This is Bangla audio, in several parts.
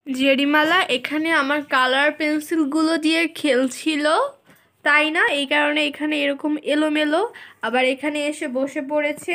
জেরিমালা এখানে আমার কালার পেন্সিলগুলো দিয়ে খেলছিল, তাই না? এই কারণে এখানে এরকম এলোমেলো। আবার এখানে এসে বসে পড়েছে।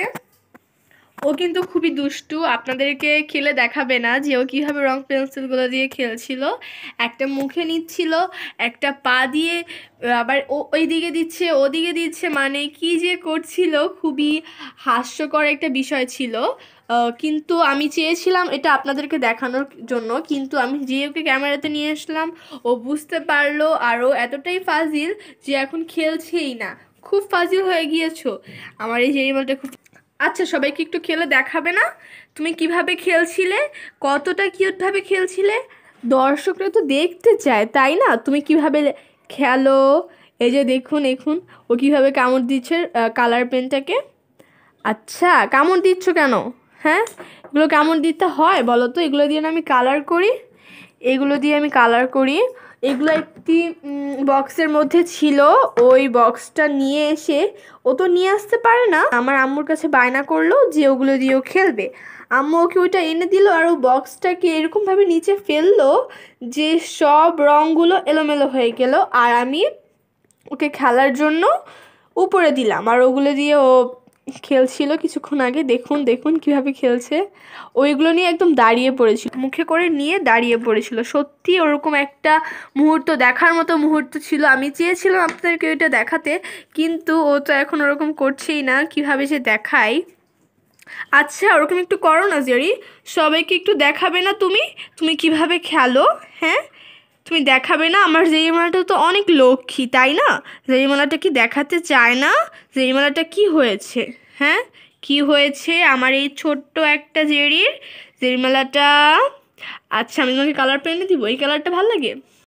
ও কিন্তু খুবই দুষ্টু, আপনাদেরকে খেলে দেখাবে না যে ও কীভাবে রং পেন্সিলগুলো দিয়ে খেলছিল। একটা মুখে নিচ্ছিল, একটা পা দিয়ে আবার ওই দিকে দিচ্ছে, ওদিকে দিচ্ছে, মানে কি যে করছিল, খুবই হাস্যকর একটা বিষয় ছিল। কিন্তু আমি চেয়েছিলাম এটা আপনাদেরকে দেখানোর জন্য, কিন্তু আমি যে ওকে ক্যামেরাতে নিয়ে আসলাম, ও বুঝতে পারলো আর ও এতটাই ফাজিল যে এখন খেলছেই না। খুব ফাজিল হয়ে গিয়েছো। আমার এই জেরিমালটা খুব। আচ্ছা, সবাইকে একটু খেলে দেখাবে না তুমি কিভাবে খেলছিলে, কতটা কিউটভাবে খেলছিলে? দর্শকরা তো দেখতে চায়, তাই না? তুমি কিভাবে খেলো। এই যে দেখুন দেখুন, ও কিভাবে কামড় দিচ্ছে কালার পেনটাকে। আচ্ছা, কামড় দিচ্ছ কেন? হ্যাঁ, এগুলো কামড় দিতে হয় বলো তো? এগুলো দিয়ে না আমি কালার করি, এগুলো দিয়ে আমি কালার করি। এগুলো একটি বক্সের মধ্যে ছিল, ওই বক্সটা নিয়ে এসে, ও তো নিয়ে আসতে পারে না, আমার আম্মুর কাছে বায়না করলো যে ওগুলো দিয়েও খেলবে। আম্মু ওকে ওইটা এনে দিল আর ও বক্সটাকে এরকমভাবে নিচে ফেললো যে সব রঙগুলো এলোমেলো হয়ে গেল। আর আমি ওকে খেলার জন্য উপরে দিলাম আর ওগুলো দিয়ে ও খেলছিল কিছুক্ষণ আগে। দেখুন দেখুন কিভাবে খেলছে। ওইগুলো নিয়ে একদম দাঁড়িয়ে পড়েছিল, মুখে করে নিয়ে দাঁড়িয়ে পড়েছিল। সত্যি ওরকম একটা মুহূর্ত, দেখার মতো মুহূর্ত ছিল। আমি চেয়েছিলাম আপনাদেরকে ওইটা দেখাতে, কিন্তু ও তো এখন ওরকম করছেই না। কিভাবে যে দেখাই। আচ্ছা, ওরকম একটু করো না জেরি, সবাইকে একটু দেখাবে না তুমি তুমি কিভাবে খেলো? হ্যাঁ, তুমি দেখাবে না? আমার জেরিমালাটা তো অনেক লক্ষ্মী, তাই না? জেরিমালাটা কি দেখাতে চায় না? জেরিমালাটা কি হয়েছে? হ্যাঁ, কি হয়েছে আমার এই ছোট্ট একটা জেরিমালাটা? আচ্ছা, আমি তোমাকে কালার পেনে দিব, এই কালারটা ভালো লাগে।